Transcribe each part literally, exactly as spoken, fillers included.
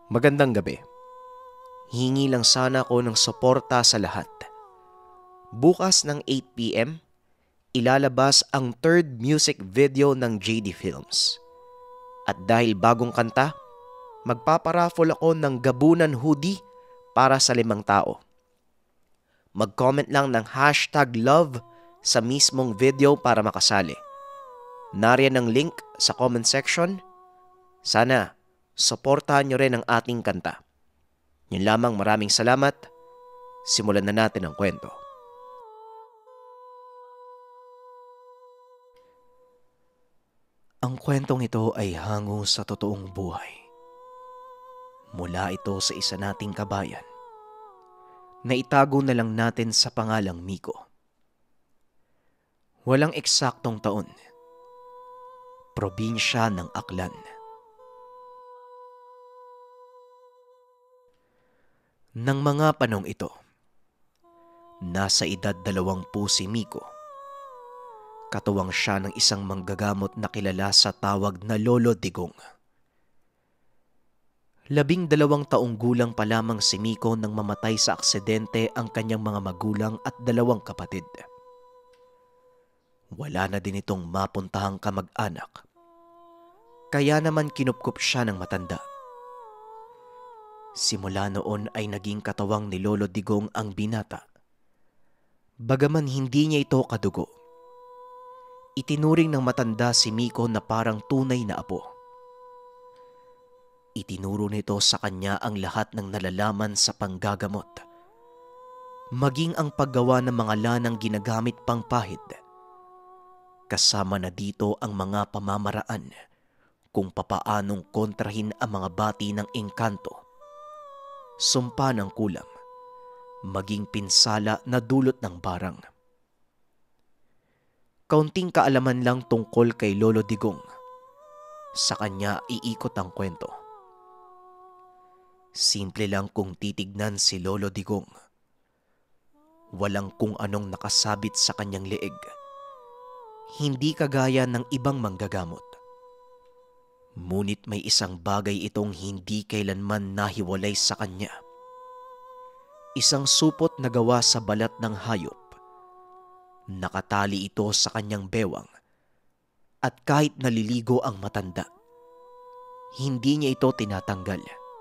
Magandang gabi. Hingi lang sana ako ng suporta sa lahat. Bukas ng eight p m, ilalabas ang third music video ng J D Films. At dahil bagong kanta, magpaparaffle ako ng gabunan hoodie para sa limang tao. Mag-comment lang ng hashtag love sa mismong video para makasali. Nariyan ang link sa comment section. Sana, suportahan nyo rin ang ating kanta. Yun lamang, maraming salamat. Simulan na natin ang kwento. Ang kwentong ito ay hango sa totoong buhay. Mula ito sa isa nating kabayan na itago na lang natin sa pangalang Miko. Walang eksaktong taon. Probinsya ng Aklan. Nang mga panong ito, nasa edad dalawampu si Miko. Katuwang siya ng isang manggagamot na kilala sa tawag na Lolo Digong. Labing dalawang taong gulang pa lamang si Miko nang mamatay sa aksidente ang kanyang mga magulang at dalawang kapatid. Wala na din itong mapuntahang kamag-anak. Kaya naman kinupkup siya ng matanda. Simula noon ay naging katawang ni Lolo Digong ang binata. Bagaman hindi niya ito kadugo, itinuring ng matanda si Miko na parang tunay na apo. Itinuro nito sa kanya ang lahat ng nalalaman sa panggagamot, maging ang paggawa ng mga lanang ginagamit pang pahid. Kasama na dito ang mga pamamaraan kung papaanong kontrahin ang mga bati ng engkanto, sumpa ng kulam, maging pinsala na dulot ng barang. Kaunting kaalaman lang tungkol kay Lolo Digong. Sa kanya iikot ang kwento. Simple lang kung titignan si Lolo Digong. Walang kung anong nakasabit sa kanyang leeg. Hindi kagaya ng ibang manggagamot. Ngunit may isang bagay itong hindi kailanman nahiwalay sa kanya. Isang supot na gawa sa balat ng hayop. Nakatali ito sa kanyang bewang at kahit naliligo ang matanda, hindi niya ito tinatanggal.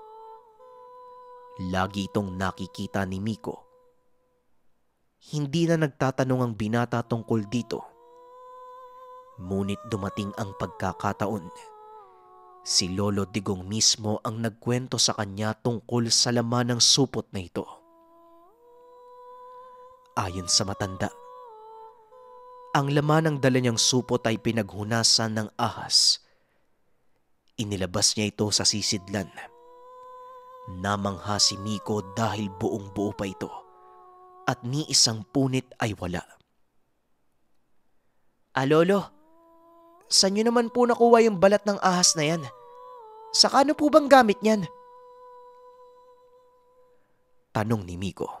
Lagi itong nakikita ni Miko. Hindi na nagtatanong ang binata tungkol dito. Ngunit dumating ang pagkakataon. Si Lolo Digong mismo ang nagkwento sa kanya tungkol sa laman ng supot na ito. Ayon sa matanda, ang laman ng dala niyang supot ay pinaghunasan ng ahas. Inilabas niya ito sa sisidlan. Namangha si Miko dahil buong buo pa ito at ni isang punit ay wala. Ah, Lolo, saan niyo naman po nakuha yung balat ng ahas na yan? Saka ano po bang gamit niyan? Tanong ni Miko.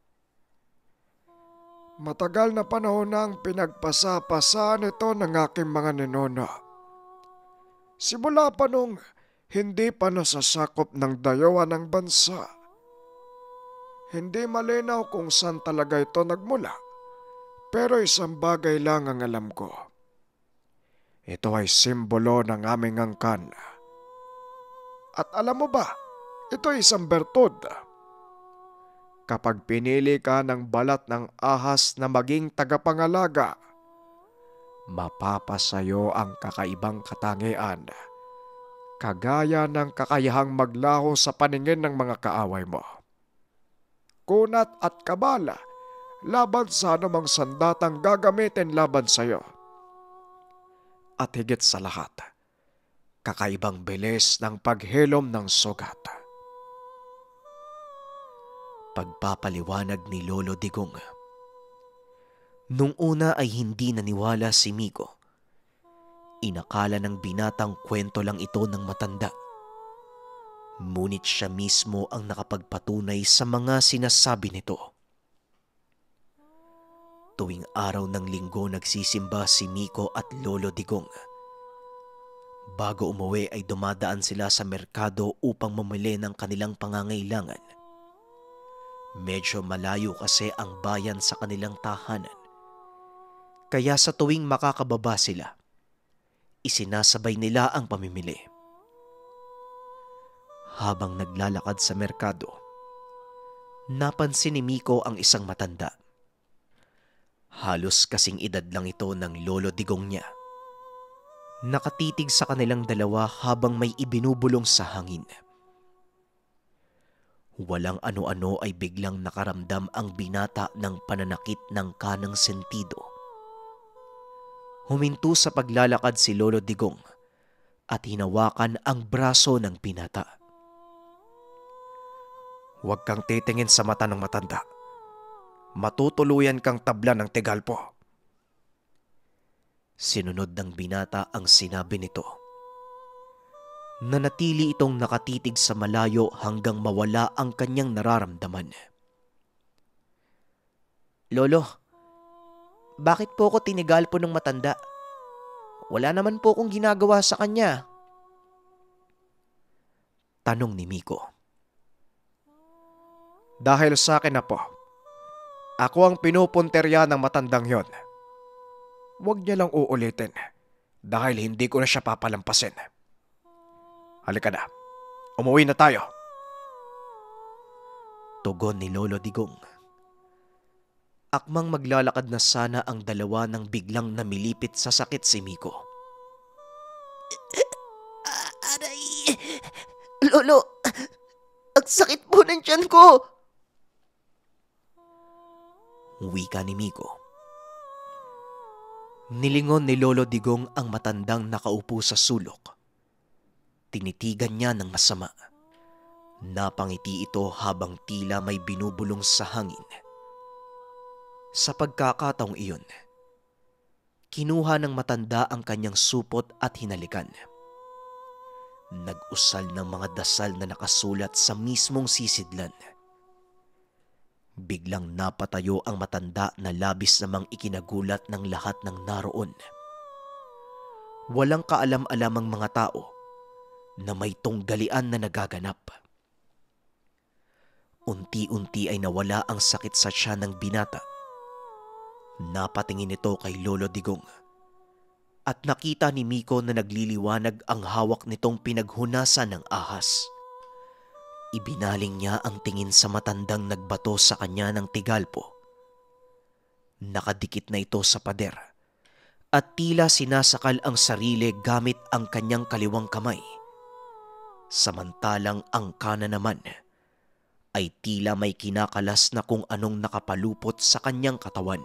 Matagal na panahon na ang pinagpasa-pasa nito ng aking mga ninona. Simula pa nung hindi pa nasasakop ng dayuhan ng bansa. Hindi malinaw kung saan talaga ito nagmula, pero isang bagay lang ang alam ko. Ito ay simbolo ng aming angkan. At alam mo ba, ito ay isang bertud. Kapag pinili ka ng balat ng ahas na maging tagapangalaga, mapapasayo ang kakaibang katangian, kagaya ng kakayahang maglaho sa paningin ng mga kaaway mo. Kunat at kabala laban sa anumang sandatang gagamitin laban sa iyo. At higit sa lahat, kakaibang bilis ng paghilom ng sugat. Pagpapaliwanag ni Lolo Digong. Nung una ay hindi naniwala si Miko. Inakala ng binatang kwento lang ito ng matanda. Ngunit siya mismo ang nakapagpatunay sa mga sinasabi nito. Tuwing araw ng linggo nagsisimba si Miko at Lolo Digong. Bago umuwi ay dumadaan sila sa merkado upang mamili ng kanilang pangangailangan. Medyo malayo kasi ang bayan sa kanilang tahanan. Kaya sa tuwing makakababa sila, isinasabay nila ang pamimili. Habang naglalakad sa merkado, napansin ni Miko ang isang matanda. Halos kasing edad lang ito ng lolo digong niya. Nakatitig sa kanilang dalawa habang may ibinubulong sa hangin. Walang ano-ano ay biglang nakaramdam ang binata ng pananakit ng kanang sentido. Huminto sa paglalakad si Lolo Digong at hinawakan ang braso ng binata. Huwag kang titingin sa mata ng matanda. Matutuluyan kang tabla ng Tegalpo. Sinunod ng binata ang sinabi nito. Nanatili itong nakatitig sa malayo hanggang mawala ang kanyang nararamdaman. Lolo, bakit po ako tinigalpo ng matanda? Wala naman po akong ginagawa sa kanya. Tanong ni Miko. Dahil sa akin na po, ako ang pinupunterya ng matandang yon. Huwag niya lang uulitin dahil hindi ko na siya papalampasin. Halika na, umuwi na tayo. Tugon ni Lolo Digong. Akmang maglalakad na sana ang dalawa nang biglang namilipit sa sakit si Miko. Aray! Lolo! Ang sakit po ng tiyan ko! Wika ni Miko. Nilingon ni Lolo Digong ang matandang nakaupo sa sulok. Tinitigan niya ng masama. Napangiti ito habang tila may binubulong sa hangin. Sa pagkakataong iyon, kinuha ng matanda ang kanyang supot at hinalikan. Nag-usal ng mga dasal na nakasulat sa mismong sisidlan. Biglang napatayo ang matanda na labis namang ikinagulat ng lahat ng naroon. Walang kaalam-alamang mga tao na may tunggalian na nagaganap. Unti-unti ay nawala ang sakit sa tiyan ng binata. Napatingin ito kay Lolo Digong at nakita ni Miko na nagliliwanag ang hawak nitong pinaghunasan ng ahas. Ibinaling niya ang tingin sa matandang nagbato sa kanya ng tigalpo. Nakadikit na ito sa pader at tila sinasakal ang sarili gamit ang kanyang kaliwang kamay. Samantalang ang kanan naman ay tila may kinakalas na kung anong nakapalupot sa kanyang katawan.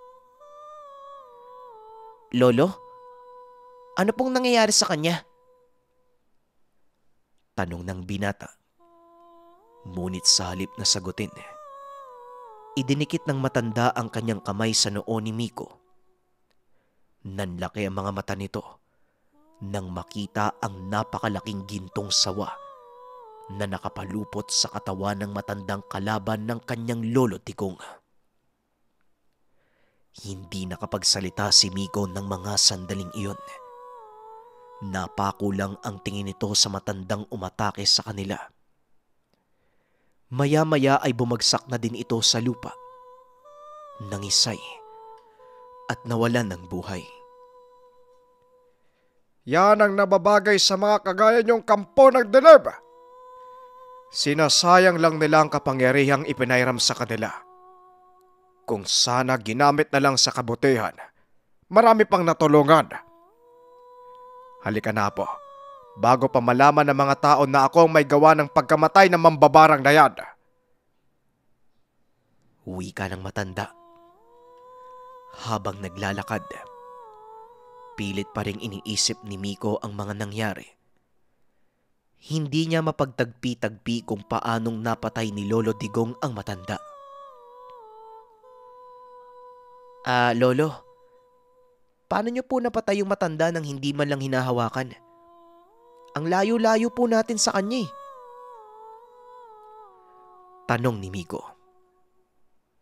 Lolo, ano pong nangyayari sa kanya? Tanong ng binata. Ngunit sa halip na sagutin, idinikit ng matanda ang kanyang kamay sa noo ni Miko. Nanlaki ang mga mata nito nang makita ang napakalaking gintong sawa na nakapalupot sa katawan ng matandang kalaban ng kanyang Lolo Digong. Hindi nakapagsalita si Miko ng mga sandaling iyon. Napako lang ang tingin nito sa matandang umatake sa kanila. Maya-maya ay bumagsak na din ito sa lupa, nangisay at nawalan ng buhay. Yan ang nababagay sa mga kagaya niyong kampo ng dilim. Sinasayang lang nila ang kapangyarihang ipinairam sa kanila. Kung sana ginamit na lang sa kabutihan, marami pang natulungan. Halika na po, bago pa malaman ng mga tao na ako ang may gawa ng pagkamatay ng mambabarang na yan. Wika ng matanda. Habang naglalakad, pilit pa ring iniisip ni Miko ang mga nangyari. Hindi niya mapagtagpi-tagpi kung paanong napatay ni Lolo Digong ang matanda. Ah, Lolo, paano niyo po napatay yung matanda nang hindi man lang hinahawakan? Ang layo-layo po natin sa kanya eh. Tanong ni Miko.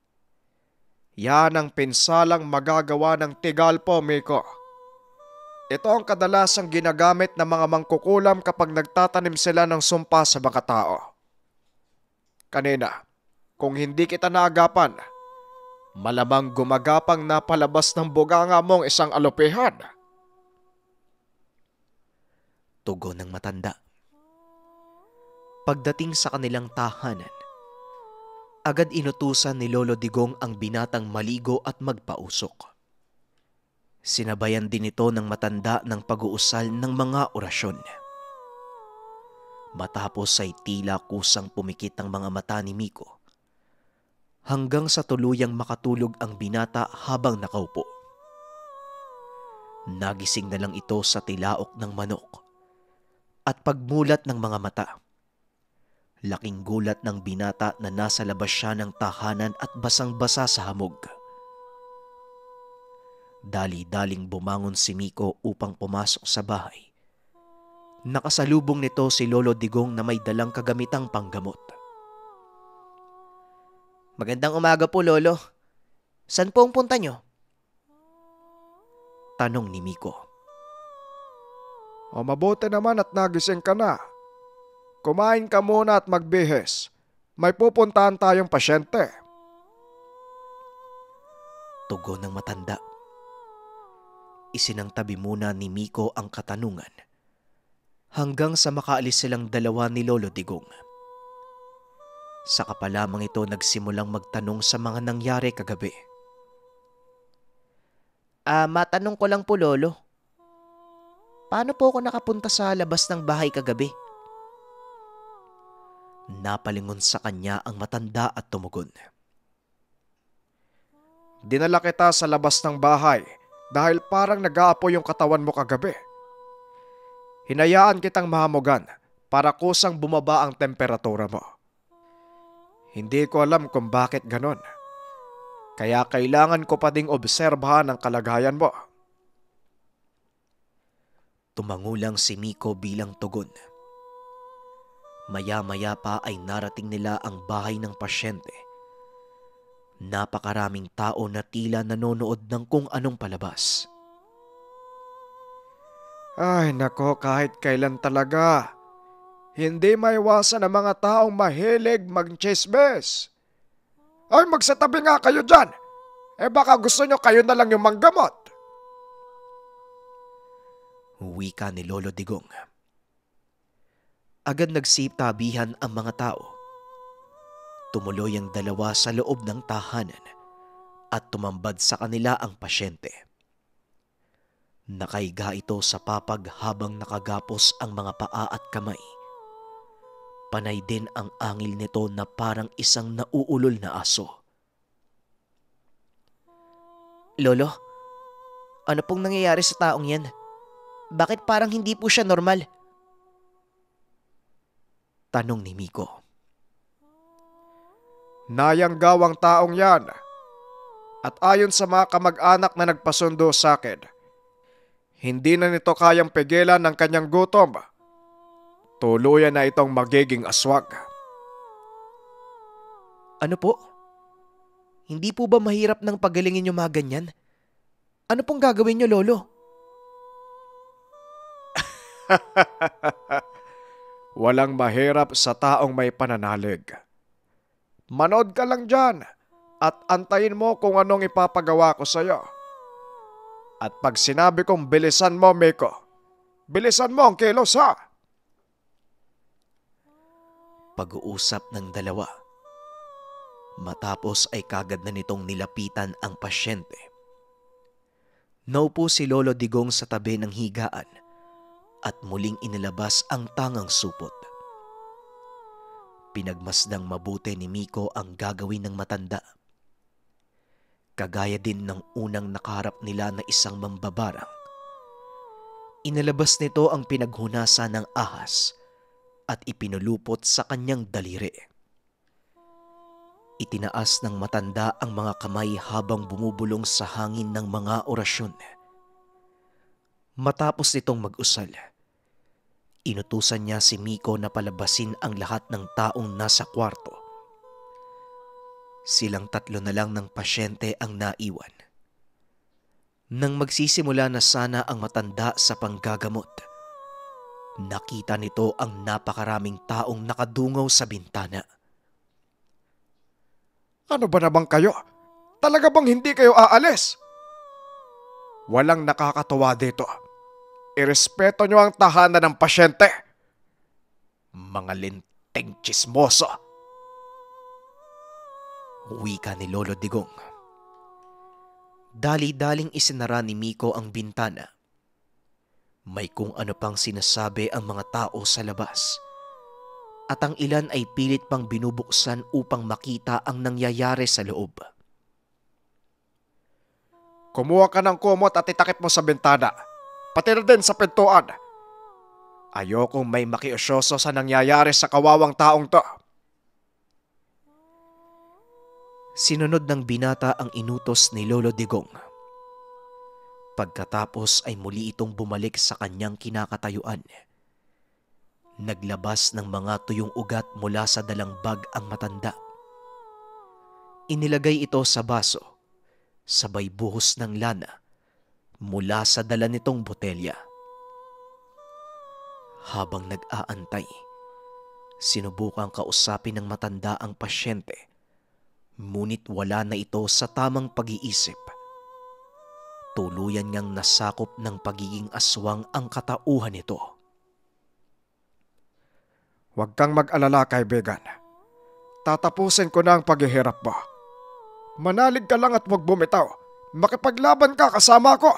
Yan ang pinsalang magagawa ng Tegalpo, Miko. Ito ang kadalasang ginagamit ng mga mangkukulam kapag nagtatanim sila ng sumpa sa mga tao. Kanina, kung hindi kita naagapan, malamang gumagapang na palabas ng buganga mong isang alopehan. Tugon ng matanda. Pagdating sa kanilang tahanan, agad inutusan ni Lolo Digong ang binatang maligo at magpausok. Sinabayan din ito ng matanda ng pag-uusal ng mga orasyon. Matapos ay tila kusang pumikit ang mga mata ni Miko, hanggang sa tuluyang makatulog ang binata habang nakaupo. Nagising na lang ito sa tilaok ng manok at pagmulat ng mga mata. Laking gulat ng binata na nasa labas siya ng tahanan at basang-basa sa hamog. Dali-daling bumangon si Miko upang pumasok sa bahay. Nakasalubong nito si Lolo Digong na may dalang kagamitang panggamot. Magandang umaga po, Lolo. Saan po ang punta nyo? Tanong ni Miko. O mabuti naman at nagising ka na. Kumain ka muna at magbihis. May pupuntahan tayong pasyente. Tugon ng matanda. Isinangtabi muna ni Miko ang katanungan hanggang sa makaalis silang dalawa ni Lolo Digong. Saka pa lamang ito nagsimulang magtanong sa mga nangyari kagabi. Ah, matanong ko lang po, Lolo. Paano po ako nakapunta sa labas ng bahay kagabi? Napalingon sa kanya ang matanda at tumugon. Dinala kita sa labas ng bahay dahil parang nag-aapoy yung katawan mo kagabi. Hinayaan kitang mahamugan para kusang bumaba ang temperatura mo. Hindi ko alam kung bakit ganon. Kaya kailangan ko pa ding obserbahan ang kalagayan mo. Tumangulang si Miko bilang tugon. Maya-maya pa ay narating nila ang bahay ng pasyente. Napakaraming tao na tila nanonood ng kung anong palabas. Ay nako, kahit kailan talaga. Hindi maiwasan ang mga taong mahilig mag-chismis. Ay magsatabi nga kayo dyan. Eh baka gusto nyo kayo na lang yung manggamot. Wika ni Lolo Digong. Agad nagsitabihan ang mga tao. Tumuloy ang dalawa sa loob ng tahanan at tumambad sa kanila ang pasyente. Nakaiga ito sa papag habang nakagapos ang mga paa at kamay. Panay din ang angil nito na parang isang nauulol na aso. Lolo, ano pong nangyayari sa taong yan? Bakit parang hindi po siya normal? Tanong ni Miko. Nayanggaw ang taong yan. At ayon sa mga kamag-anak na nagpasundo sa akin, hindi na nito kayang pigilan ng kanyang gutom. Tuluyan na itong magiging aswag. Ano po? Hindi po ba mahirap nang pagalingin yung mga ganyan? Ano pong gagawin niyo, Lolo? Walang mahirap sa taong may pananalig. Manood ka lang dyan at antayin mo kung anong ipapagawa ko sa'yo. At pag sinabi kong bilisan mo, Miko, bilisan mo ang kilos, ha? Pag-uusap ng dalawa. Matapos ay kagad na nitong nilapitan ang pasyente. Naupo si Lolo Digong sa tabi ng higaan at muling inilabas ang tangang supot. Pinagmasdang mabuti ni Miko ang gagawin ng matanda. Kagaya din ng unang nakaharap nila na isang mambabarang. Inilabas nito ang pinaghunasan ng ahas at ipinulupot sa kanyang daliri. Itinaas ng matanda ang mga kamay habang bumubulong sa hangin ng mga orasyon. Matapos nitong mag-usal, inutusan niya si Miko na palabasin ang lahat ng taong nasa kwarto. Silang tatlo na lang ng pasyente ang naiwan. Nang magsisimula na sana ang matanda sa panggagamot, nakita nito ang napakaraming taong nakadungaw sa bintana. Ano ba naman kayo? Talaga bang hindi kayo aalis? Walang nakakatuwa dito. Irespeto nyo ang tahanan ng pasyente. Mga linteng tsismoso. Wika ni Lolo Digong. Dali-daling isinara ni Miko ang bintana. May kung ano pang sinasabi ang mga tao sa labas. At ang ilan ay pilit pang binubuksan upang makita ang nangyayari sa loob. Kumuha ka ng kumot at itakip mo sa bintana. Pati na din sa pintuan. Ayokong may makiusyoso sa nangyayari sa kawawang taong to. Sinunod ng binata ang inutos ni Lolo Digong. Pagkatapos ay muli itong bumalik sa kanyang kinakatayuan. Naglabas ng mga tuyong ugat mula sa dalang bag ang matanda. Inilagay ito sa baso, sabay buhos ng lana mula sa dala nitong botelya. Habang nag-aantay, sinubukang kausapin ng matanda ang pasyente, ngunit wala na ito sa tamang pag-iisip. Tuluyan niyang nasakop ng pagiging aswang ang katauhan nito. Huwag kang mag-alala, kaibigan. Tatapusin ko na ang paghihirap mo. Manalig ka lang at huwag bumitaw. Makipaglaban ka kasama ko.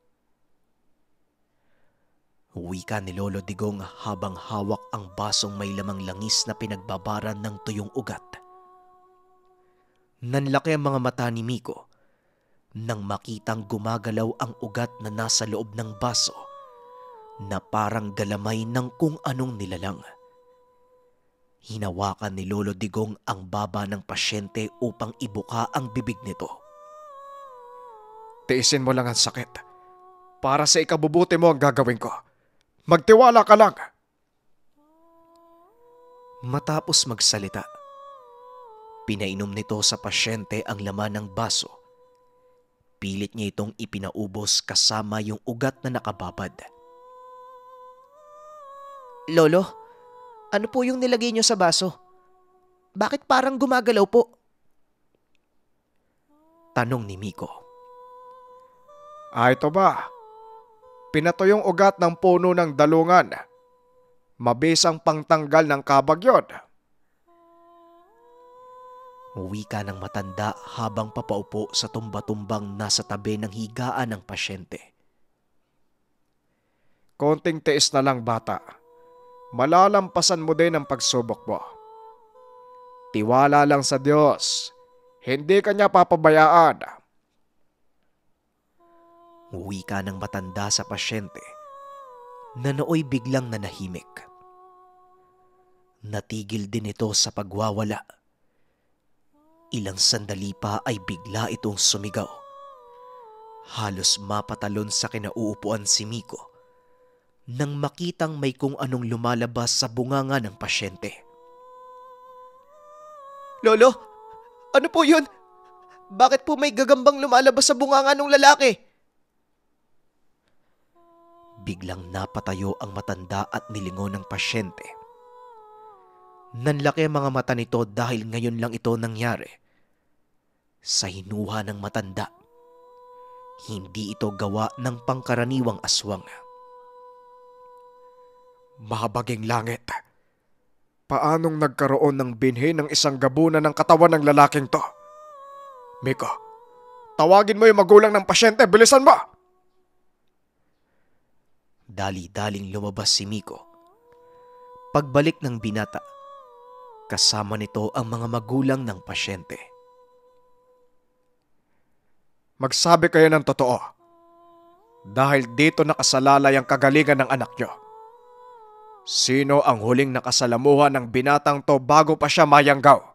Wika ni Lolo Digong habang hawak ang basong may lamang langis na pinagbabaran ng tuyong ugat. Nanlaki ang mga mata ni Miko nang makitang gumagalaw ang ugat na nasa loob ng baso na parang galamay ng kung anong nilalang. Hinawakan ni Lolo Digong ang baba ng pasyente upang ibuka ang bibig nito. Tiisin mo lang ang sakit. Para sa ikabubuti mo ang gagawin ko. Magtiwala ka lang. Matapos magsalita, pinainom nito sa pasyente ang laman ng baso. Pilit niya itong ipinaubos kasama yung ugat na nakababad. Lolo, ano po yung nilagay niyo sa baso? Bakit parang gumagalaw po? Tanong ni Miko. Ah, ito ba? Pinato yung ugat ng puno ng dalungan. Mabisang pangtanggal ng kabag yun. Wika ng matanda habang papaupo sa tumba-tumbang nasa tabi ng higaan ng pasyente. Konting tiis na lang, bata. Malalampasan mo din ang pagsubok mo. Tiwala lang sa Diyos. Hindi ka niya papabayaan. Wika ng matanda sa pasyente na nooy biglang nanahimik. Natigil din ito sa pagwawala. Ilang sandali pa ay bigla itong sumigaw. Halos mapatalon sa kinauupuan si Miko nang makitang may kung anong lumalabas sa bunganga ng pasyente. Lolo, ano po yun? Bakit po may gagambang lumalabas sa bunganga ng lalaki? Biglang napatayo ang matanda at nilingon ng pasyente. Nanlaki ang mga mata nito dahil ngayon lang ito nangyari. Sa hinuha ng matanda, hindi ito gawa ng pangkaraniwang aswang. Mahabaging langit. Paanong nagkaroon ng binhi ng isang gabunan ng katawan ng lalaking to? Miko, tawagin mo yung magulang ng pasyente. Bilisan mo! Dali-daling lumabas si Miko. Pagbalik ng binata, kasama nito ang mga magulang ng pasyente. Magsabi kayo ng totoo. Dahil dito nakasalalay ang kagalingan ng anak nyo. Sino ang huling nakasalamuhan ng binatang to bago pa siya mayanggaw?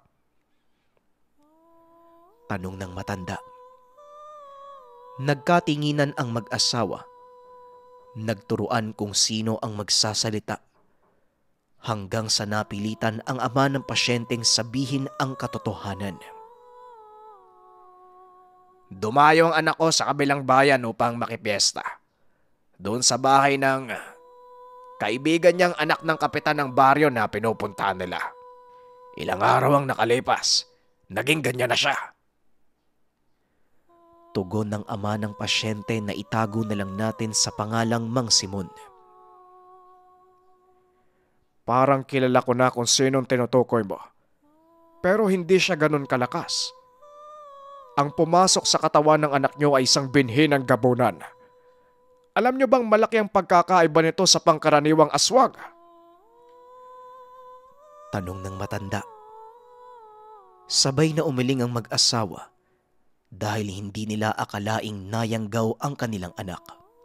Tanong ng matanda. Nagkatinginan ang mag-asawa. Nagturuan kung sino ang magsasalita. Hanggang sa napilitan ang ama ng pasyenteng sabihin ang katotohanan. Dumayo ang anak ko sa kabilang bayan upang makipiesta. Doon sa bahay ng kaibigan niyang anak ng kapitan ng baryo na pinupuntahan nila. Ilang araw ang nakalipas, naging ganyan na siya. Tugon ng ama ng pasyente na itago na lang natin sa pangalang Mang Simon. Parang kilala ko na kung sinong tinutukoy mo. Pero hindi siya ganun kalakas. Ang pumasok sa katawan ng anak niyo ay isang binhi ng gabunan. Alam niyo bang malaki ang pagkakaiba nito sa pangkaraniwang aswang? Tanong ng matanda. Sabay na umiling ang mag-asawa dahil hindi nila akalaing nayanggaw ang kanilang anak.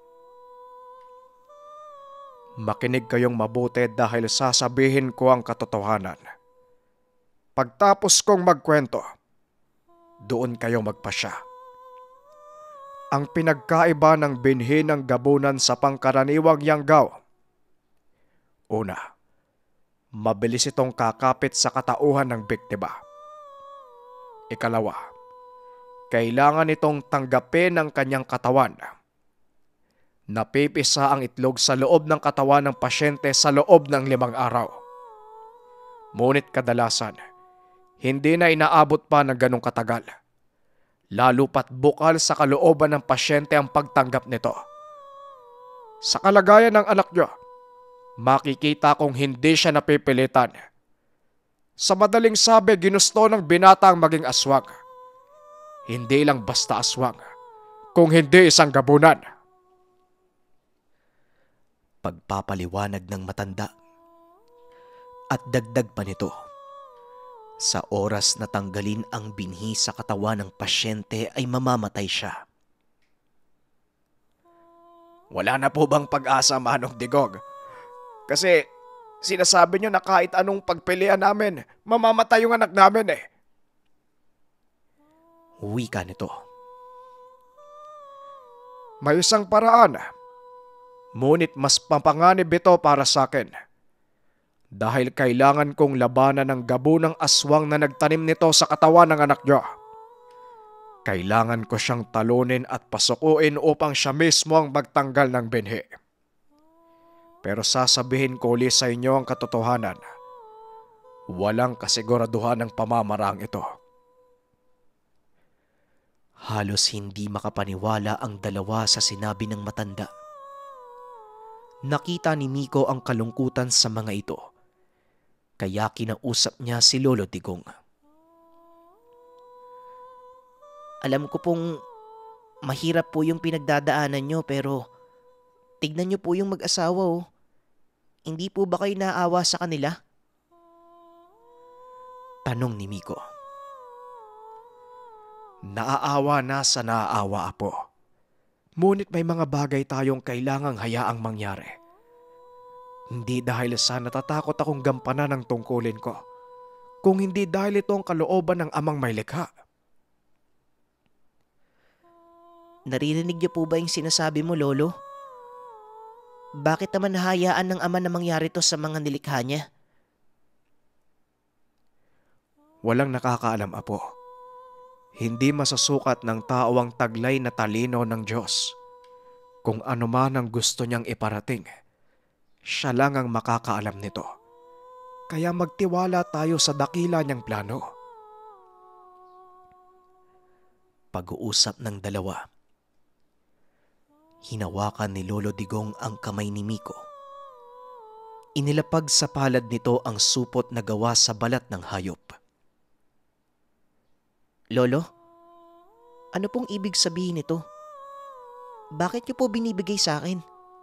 Makinig kayong mabuti dahil sasabihin ko ang katotohanan. Pagtapos kong magkwento, doon kayo magpasya. Ang pinagkaiba ng binhi ng gabunan sa pangkaraniwang yanggaw. Una, mabilis itong kakapit sa katauhan ng biktima. Ikalawa, kailangan itong tanggapin ng kanyang katawan. Napipisa ang itlog sa loob ng katawan ng pasyente sa loob ng limang araw. Ngunit kadalasan, hindi na inaabot pa ng ganong katagal. Lalo pat bukal sa kalooban ng pasyente ang pagtanggap nito. Sa kalagayan ng anak niyo, makikita kong hindi siya napipilitan. Sa madaling sabi, ginusto ng binata ang maging aswang. Hindi lang basta aswang, kung hindi isang gabunan. Pagpapaliwanag ng matanda. At dagdag pa nito, sa oras na tanggalin ang binhi sa katawan ng pasyente ay mamamatay siya. Wala na po bang pag-asa, Manong Digong? Kasi sinasabi niyo na kahit anong pagpilian namin, mamamatay yung anak namin eh. Wika nito. May isang paraan. Ngunit mas papanganib ito para sa akin. Dahil kailangan kong labanan ng gabunang aswang na nagtanim nito sa katawan ng anak niyo. Kailangan ko siyang talunin at pasukuin upang siya mismo ang magtanggal ng binhi. Pero sasabihin ko ulit sa inyo ang katotohanan. Walang kasiguraduhan ng pamamarang ito. Halos hindi makapaniwala ang dalawa sa sinabi ng matanda. Nakita ni Miko ang kalungkutan sa mga ito, kaya kinausap niya si Lolo Digong. Alam ko pong mahirap po yung pinagdadaanan nyo, pero tignan nyo po yung mag-asawa oh. Hindi po ba kayo naawa sa kanila? Tanong ni Miko. Naaawa na sa naaawa, Apo. Ngunit may mga bagay tayong kailangang hayaang mangyari. Hindi dahil sa natatakot akong gampanan ng tungkulin ko, kung hindi dahil ito ang kalooban ng amang may likha. Naririnig niyo po ba yung sinasabi mo, Lolo? Bakit naman nahayaan ng ama na mangyari to sa mga nilikha niya? Walang nakakaalam, Apo. Hindi masasukat ng tao ang taglay na talino ng Diyos. Kung ano man ang gusto niyang iparating, siya lang ang makakaalam nito. Kaya magtiwala tayo sa dakila niyang plano. Pag-uusap ng dalawa. Hinawakan ni Lolo Digong ang kamay ni Miko. Inilapag sa palad nito ang supot na gawa sa balat ng hayop. Lolo, ano pong ibig sabihin nito? Bakit niyo po binibigay sa akin?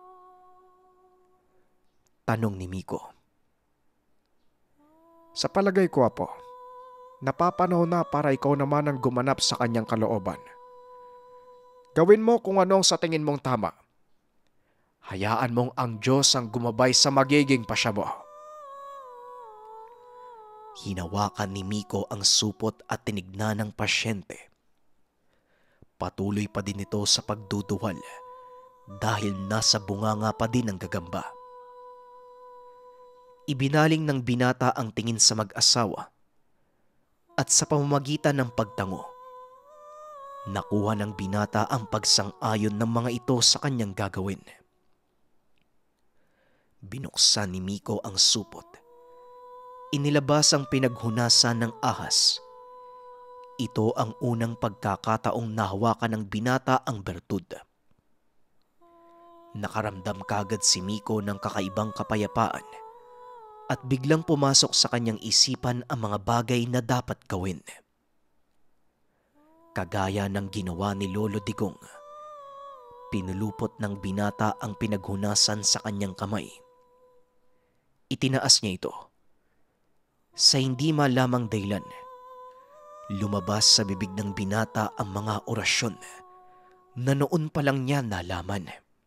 Tanong ni Miko. Sa palagay ko, Apo, napapanahon na para ikaw naman ang gumanap sa kanyang kalooban. Gawin mo kung ano ang sa tingin mong tama. Hayaan mong ang Diyos ang gumabay sa magiging pasya mo. Hinawakan ni Miko ang supot at tinignan ng pasyente. Patuloy pa din ito sa pagduduwal dahil nasa bunganga pa din ang gagamba. Ibinaling ng binata ang tingin sa mag-asawa at sa pamamagitan ng pagtango, Nakuha ng binata ang pagsang-ayon ng mga ito sa kanyang gagawin. Binuksan ni Miko ang supot. Inilabas ang pinaghunasan ng ahas. Ito ang unang pagkakataong nahawakan ng binata ang bertud. Nakaramdam kagad si Miko ng kakaibang kapayapaan at biglang pumasok sa kanyang isipan ang mga bagay na dapat gawin. Kagaya ng ginawa ni Lolo Digong, pinulupot ng binata ang pinaghunasan sa kanyang kamay. Itinaas niya ito. Sa hindi malamang dahilan, lumabas sa bibig ng binata ang mga orasyon na noon pa lang niya nalaman.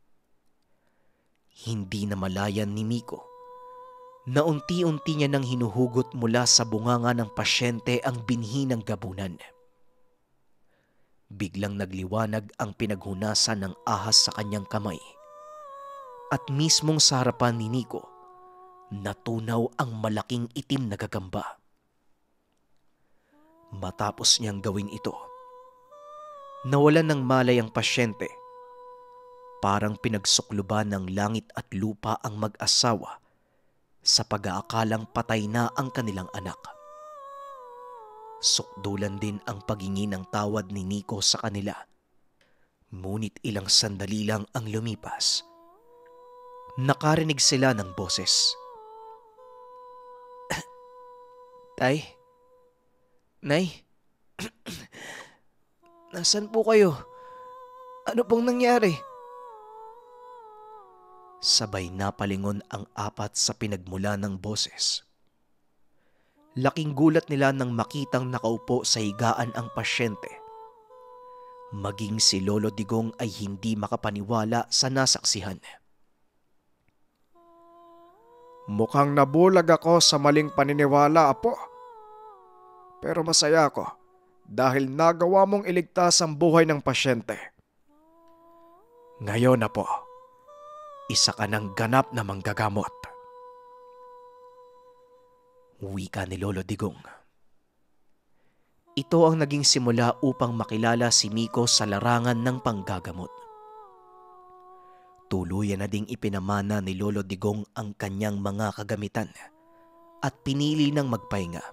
Hindi na malayan ni Miko na unti-unti niya nang hinuhugot mula sa bunganga ng pasyente ang binhi ng gabunan. Biglang nagliwanag ang pinaghunasan ng ahas sa kanyang kamay at mismong sa harapan ni Nico, natunaw ang malaking itim na gagamba. Matapos niyang gawin ito, nawalan ng malay ang pasyente. Parang pinagsukluban ng langit at lupa ang mag-asawa sa pag-aakalang patay na ang kanilang anak. Sukdulan din ang paghingi ng tawad ni Nico sa kanila. Ngunit ilang sandali lang ang lumipas. Nakarinig sila ng boses. Tay? Nay? Nasaan po kayo? Ano pong nangyari? Sabay napalingon ang apat sa pinagmula ng boses. Laking gulat nila nang makitang nakaupo sa higaan ang pasyente. Maging si Lolo Digong ay hindi makapaniwala sa nasaksihan. Mukhang nabulag ako sa maling paniniwala, Apo. Pero masaya ako dahil nagawa mong iligtas ang buhay ng pasyente. Ngayon, Apo, isa ka ng ganap na manggagamot. Wika ni Lolo Digong. Ito ang naging simula upang makilala si Miko sa larangan ng panggagamot. Tuluyan na ding ipinamana ni Lolo Digong ang kanyang mga kagamitan at pinili ng magpahinga.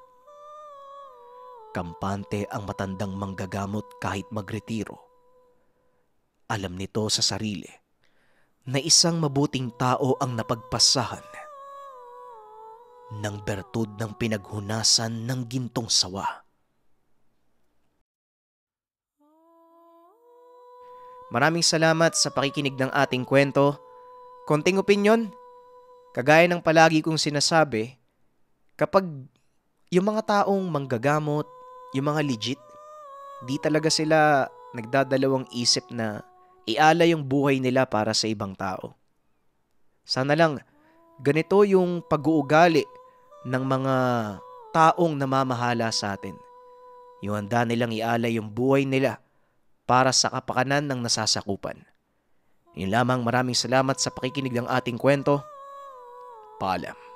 Kampante ang matandang manggagamot kahit magretiro. Alam nito sa sarili na isang mabuting tao ang napagpasahan ng bertud ng pinaghunasan ng gintong sawa. Maraming salamat sa pakikinig ng ating kwento. Konting opinyon, kagaya ng palagi kong sinasabi, kapag yung mga taong manggagamot, yung mga legit, di talaga sila nagdadalawang isip na iala yung buhay nila para sa ibang tao. Sana lang ganito yung pag-uugali ng mga taong namamahala sa atin. Yung handa nilang ialay yung buhay nila para sa kapakanan ng nasasakupan. Yun lamang, maraming salamat sa pakikinig ng ating kwento. Paalam.